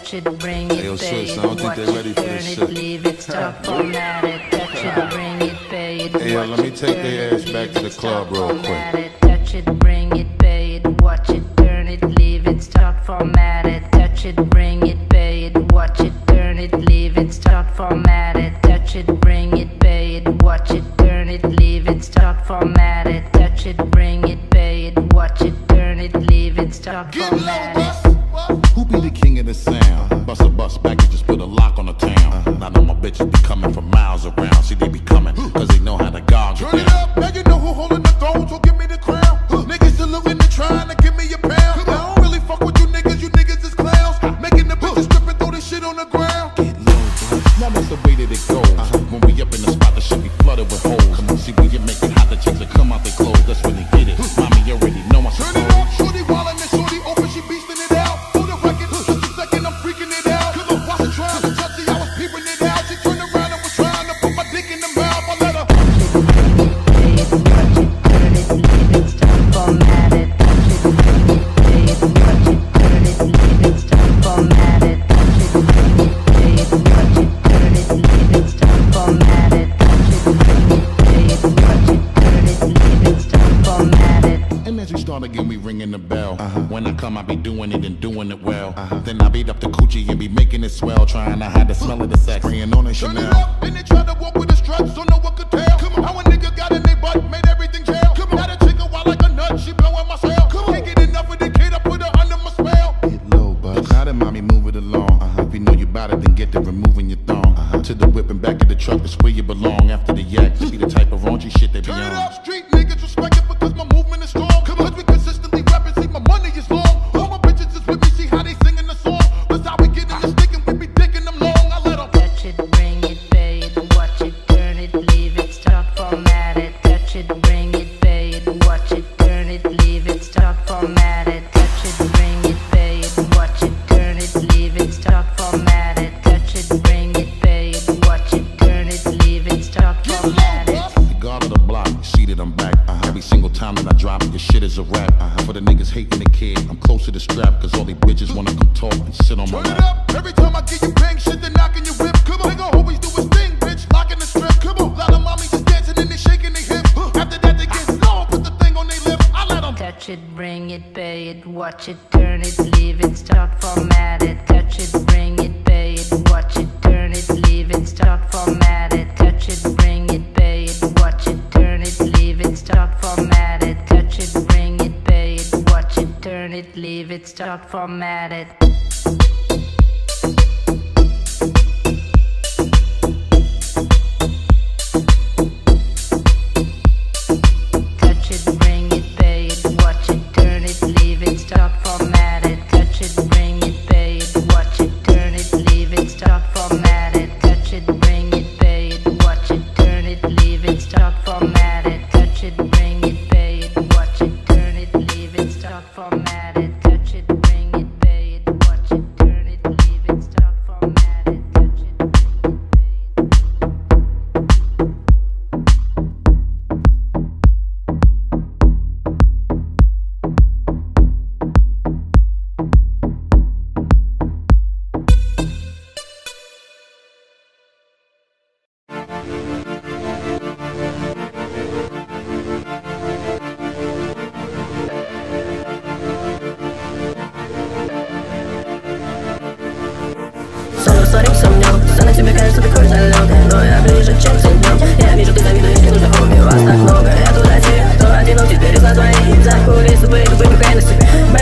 touch it, bring it, pay it, watch it, turn it, leave it, stop, format it, touch it, bring it, pay it, hey, yo, let me take their ass back to the club real quick. Touch it, bring it, pay it, watch it, turn it, leave it, start, format it, touch it, bring it, pay it, watch it, turn it, leave it, start, format it, touch it, bring it, pay it, watch it, turn it, leave it, start, format it, touch it, bring it, pay it, watch it, turn it, leave it, start, format it. Who be the king of the sound? Bust a bus back and just put a lock on the town. I know my bitches be coming from miles around. See, they be coming, cause they know how to guard you. Turn it up, now you know who holding the throne, so give me the crown. Niggas saluting and trying to give me a pound. I don't really fuck with you niggas is clowns. Making the bitches strip and throw this shit on the ground. Get low, bro. Now that's the way that it goes. When we up in the spot, the shit be flooded with holes. See, when you make it hot, the chicks that come out their clothes. That's when they get it. Mommy, you already know I Turn it up, shorty wildin' and shorty open, she beastin' it out. For the record, just a second, I'm freaking it out. Cause I wasn't trying to touch it, I was peeping it out. She turned around and was trying to put my dick in the mouth. I let her again, we ringing the bell. When I come, I be doing it and doing it well. Then I beat up the coochie and be making it swell, trying to hide the smell of the sex, spraying on a turn Chanel. it up, then they try to walk with the struts, so no one could tell. Come on, how a nigga got in their butt, made everything jail. Come on, got a chick a wild like a nut, she blowing my cell. Come on, can't get enough of the kid, I put her under my spell. Get low, bud. Now then, mommy, move it along. If you know you bout it, then get to removing your thong. To the whip and back of the truck, that's where you belong. After the yak, you be the type of raunchy shit they be Turn it on. up, street niggas respect it because my movement is strong. Come on, 'cause we consistently rapping, see my money is long. All my bitches is with me, see how they singing the song. That's how we get in the stick and we be dicking them long. I let them touch it, bring it, pay it, watch it, turn it, leave it, start, format it, touch it, bring it, pay it, watch it, turn it, leave it, start, format it, touch it, bring it, pay it, watch it, turn it, leave it, start, format it, touch it, bring it, pay it, watch it, turn it, leave it, start, format it. The guard of the block, see that I'm back. Every single time that I drop it, your shit is a rap. For the niggas hating the kid, I'm close to the strap, cause all these bitches wanna come talk and sit on my turn it lap. up, every time I get you bang shit, they knocking your whip. Come on, nigga always do his thing, bitch, locking the strip. Come on, lot of mommies just dancing and they shaking their hips. After that they get slow, put the thing on their lip. I let them Touch it, bring it, pay it, watch it, turn it, leave it, start, format it, touch it, bring it, pay it, watch it, turn it, leave it, start, format it, touch it, bring it, pay it, watch it, turn it, leave it, start, format it, touch it, bring it, pay it, watch it, turn it, leave it, start, format it. Touch it, bring it, pay it, watch it, turn it, leave it, start, format it, touch it, bring it, pay it, watch it, turn it, leave it, start, format it, touch it, bring it, pay it, watch it, turn it, leave it, start, format it, touch it, bring it, pay it, watch it, turn it, leave it, start, format it, touch it, bring it, pay it, watch it, turn it, leave it, start, format it, touch it, bring it, pay Сорик со мной, на тебе кажется такой залетный, но я ближе, чем ты днем. Я вижу, ты завидуешь, не нужно уме, вас так много. Я туда тебе, кто один, но теперь из нас двоих. За кулисы быть, выпихай на себе.